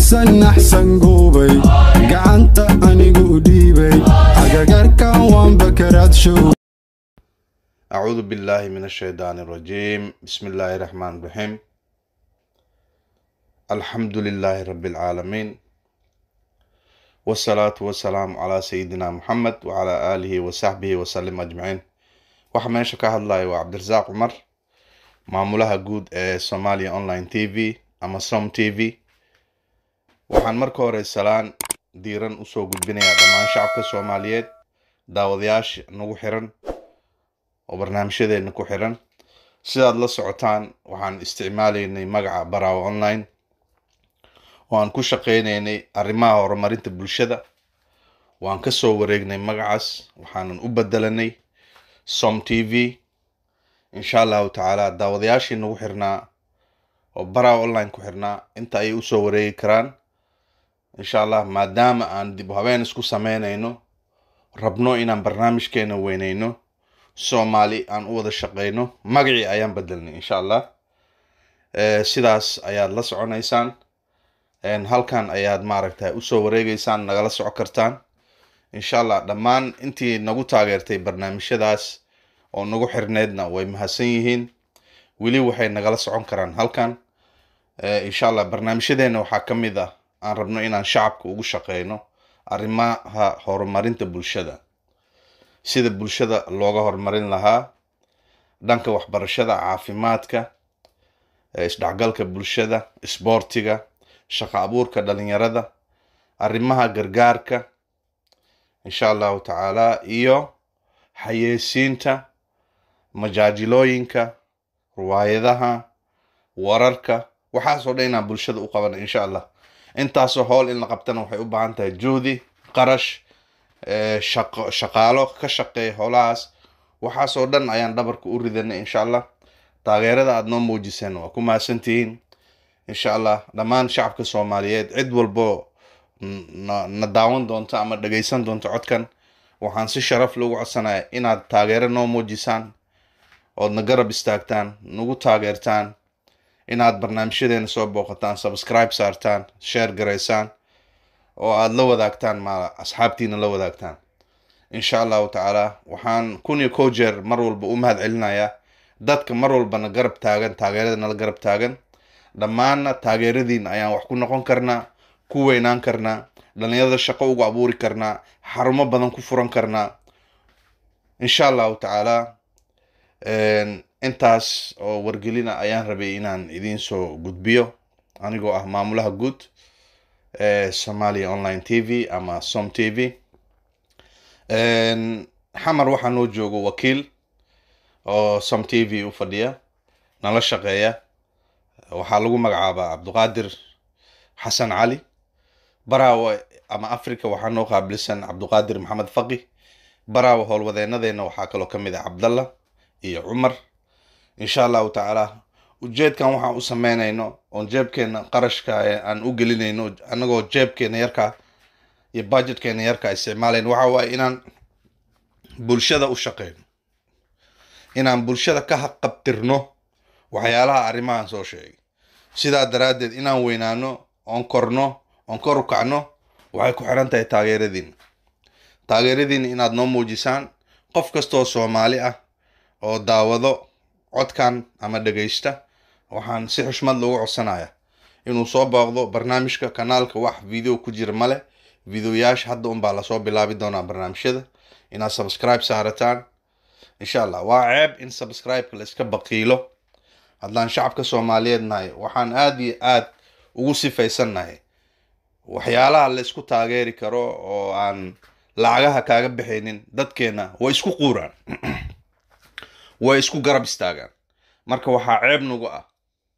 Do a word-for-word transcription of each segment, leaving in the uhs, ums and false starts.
أحسن أحسن قوبي قعنت أني قوديبي أقاقر كان وان بكرات شو. أعوذ بالله من الشيطان الرجيم. بسم الله الرحمن الرحيم. الحمد لله رب العالمين، والصلاة والسلام على سيدنا محمد وعلى آله وصحبه وسلم أجمعين. وحما شكاها الله وعبد الرزاق عمر معمولها جود سوماليا أونلاين تي في أما سوم تي في. waxaan marka hore salaan diiran u soo gudbinayaa dhammaan shacabka Soomaaliyeed daawadayaasha nagu xiran oo barnaamijyadeena ku xiran. sidaad la socotaan waxaan isticmaalaynay magaca Baraawo Online oo aan ku shaqeynaynay arrimaha horumarinta bulshada. waan ka soo wareegnay magacaas waxaanan u bedelanay Som T V. insha Allah taala daawadayaashii nagu xirnaa oo Baraawo Online ku xirnaa inta ay u soo wareegi karaan insha Allah, maadaama aan dib habeen isku sameynayno rabno inaan barnaamijkeena weynayno Soomaali aan u wada shaqeyno magacii ayaan bedelnay insha Allah. ee sidaas ayaad la soconaysaan een halkan ayaad maaragtay u soo wareegaysaan nagala soco kartaan insha Allah. dhammaan intii nagu taageertay barnaamijyadaas oo nagu xirneedna way mahadsan yihiin, wili waxay nagala socon karaan halkan. ee insha Allah barnaamijyadeena waxaa ka mid ah aan rabno inaan shacabka ugu shaqeyno arrimaha horumarinta bulshada, sida bulshada looga horumarin lahaa dhanka waxbarashada, caafimaadka, isdhexgalka bulshada, isboortiga, shaqo abuurka dhalinyarada, arrimaha gargaarka insha Allah taala, iyo xayeysiinta, majaajilooyinka, riwaayadaha, wararka, waxaas oo dhan inaan bulshada u qabano insha Allah. intaasoo howl in la qabtana waxay u baahan tahay juhdi, qarash, shaqo shaqaalo ka shaqeeya howlahaas. waxaasoo dhan ayaan dhabarka u ridanay insha Allah. taageerada aad noo muujiseen waa ku mahadsantihiin insha Allah. dhammaan shacabka Soomaaliyeed cid walbo na daawan doonto ama dhageysan doonto codkan, waxaan si sharaf loogu codsanayaa inaad taageero noo muujisaan ood na garab istaagtaan, nagu taageertaan, inaad barnaamijyadeena soo booqataan, subscribe saartaan, share gareysaan, oo aad la wadaagtaan ma asxaabtiina la wadaagtaan insha Allah taala. waxaan kun iyo kow jeer mar walba u mahad celinayaa dadka mar walbana garab taagan, taageerada nala garab taagan. dhammaanna taageeradiina ayaan wax ku noqon karnaa, ku weynaan karnaa, dhalinyarada shaqo ugu abuuri karnaa, xarumo badan ku furan karnaa insha Allah taala. intaas oo wargelina ayaan rabay inaan idiin soo gudbiyo anigoo ah maamulaha guud ee Somalia Online T V ama Som T V. xamar waxaa noo joogo wakiil oo Som T V u fadhiya nala shaqeeya, waxaa lagu magacaabaa Cabduqaadir Xasan Cali. Baraawo ama Afrika waxaa noo qaabilsan Cabduqaadir Maxamed Faqi. Baraawo howlwadeenadeena waxaa kaloo ka mid ah Cabdalla iyo Cumar insha Allah taala. ujeedkan waxaan u sameynayno oo jeebkeena qarashka aan u gelinayno anagoo jeebkeena yarka iyo budgetkeena yarka isticmaalayno waxa waaye inaan bulshada u shaqeyno, inaan bulshada ka haqabtirno waxyaalaha arrimahan soo sheegay. sidaa daraadeed inaan weynaano oon korno oon kor u kacno waxay ku xiran tahay taageeradiina. taageeradiina inaad noo muujisaan. qof kastoo Soomaali ah oo daawado codkan ama dhageysta, waxaan si xushmad loogu codsanayaa inuu soo booqdo barnaamijka kanaalka. wax video ku jira male, videoyaasha hadda un baa lasoo bilaabi doonaa barnaamijyada. inaad subscribe saarataan insha Allah. waa ceeb in subscribe-ka la iska baqiilo. haddaan shacabka Soomaaliyeed nahay waxaan aad iyo aad ugu sifaysannahay waxyaalaha la isku taageeri karo oo aan lacagaha kaaga bixaynin. dadkeena way isku quuraan way isku garab istaagaan. marka waxaa ceeb nagu ah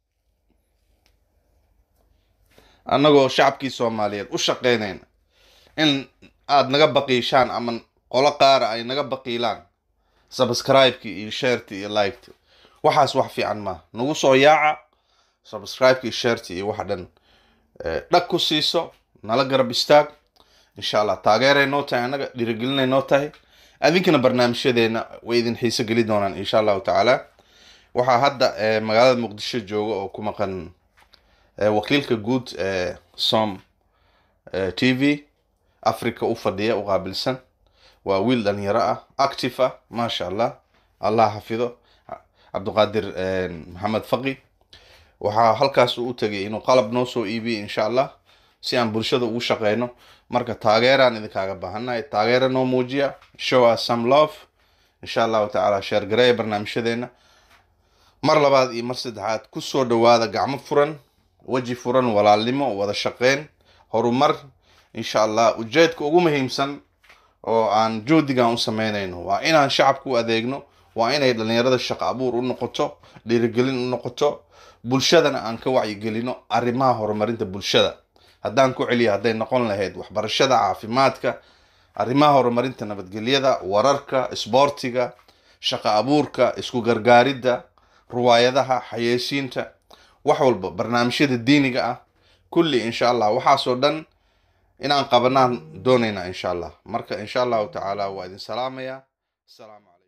annagoo shacabkii Soomaaliyeed u shaqeynayna in aad naga baqiishaan ama qolo qaar ay naga baqiilaan subscribe-ki iyo share-ti iyo like-ti. waxaas wax fiican ma nagu soo yaaca. subscribe-ki iyo share-ti iyo waxa dhan dhag ku siiso, nala garab istaag insha Allah. taageeray noo tahay, anaga dhiirigelinay noo tahay. adinkana barnaamijyadeena way idin xiiso geli doonaan insha Allah taala. waxaa hadda magaalada Muqdisho jooga oo ku maqan wakiilka guud ee som t v africa u fadhiya u qaabilsan waa wiil dhalinyaro ah active ah maasha allah allah xafido cabdiqaadir maxamed faqi waxaa halkaas u tagay inuu qalab noo soo iibiyo insha allah si aan bulshada ugu shaqeyno marka taageeraan idinkaaga baahannahay taageera noo muujiya show us some love insha allahu tacaala sheer gareeya barnaamijyadeena mar labaad iyo mar saddexaad kusoo dhawaada gacmo furan weji furan walaalnimo wada shaqeyn horumar insha allah ujeedka ugu muhiimsan oo aan joodigan u sameynayno waa inaan shacabka u adeegno waa inay dhalinyarada shaqo abuur u noqoto dhiirigelin u noqoto bulshadana aan ka wacyigelino arrimaha horumarinta bulshada haddaan ku celiya hadday noqon lahayd waxbarashada caafimaadka arrimaha horumarinta nabadgelyada wararka isboortiga shaqo abuurka isku gargaaridda ruwaayadaha xayeysiinta wax walba barnaamijyada diiniga ah kulli insha allah waxaasoo dhan inaan qabanaan doonaynaa insha allah marka insha allahu tacaala waa idin salaamaya asalaamu calaykum